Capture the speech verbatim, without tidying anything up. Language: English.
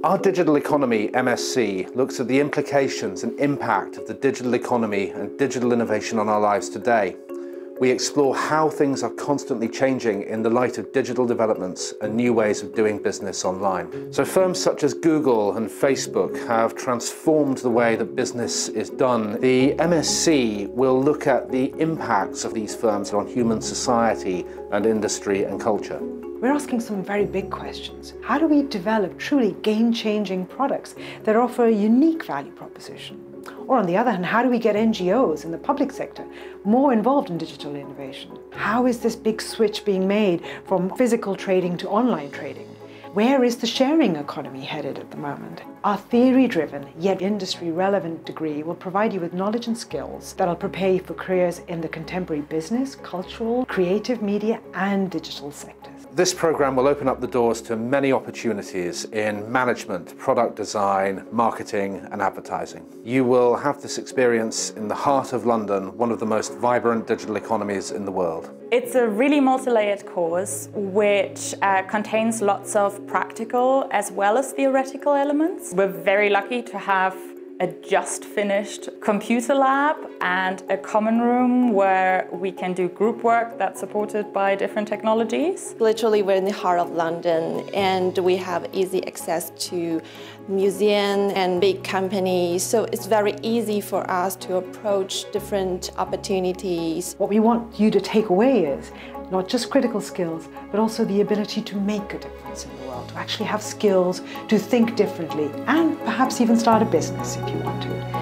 Our digital economy, M S C, looks at the implications and impact of the digital economy and digital innovation on our lives today. We explore how things are constantly changing in the light of digital developments and new ways of doing business online. So firms such as Google and Facebook have transformed the way that business is done. The M S C will look at the impacts of these firms on human society and industry and culture. We're asking some very big questions. How do we develop truly game-changing products that offer a unique value proposition? Or on the other hand, how do we get N G Os in the public sector more involved in digital innovation? How is this big switch being made from physical trading to online trading? Where is the sharing economy headed at the moment? Our theory-driven, yet industry-relevant degree will provide you with knowledge and skills that will prepare you for careers in the contemporary business, cultural, creative media and digital sectors. This programme will open up the doors to many opportunities in management, product design, marketing and advertising. You will have this experience in the heart of London, one of the most vibrant digital economies in the world. It's a really multi-layered course which uh, contains lots of practical as well as theoretical elements. We're very lucky to have a just finished computer lab and a common room where we can do group work that's supported by different technologies. Literally, we're in the heart of London and we have easy access to museums and big companies, so it's very easy for us to approach different opportunities. What we want you to take away is not just critical skills, but also the ability to make a difference in the world, to actually have skills to think differently and perhaps even start a business if you want to.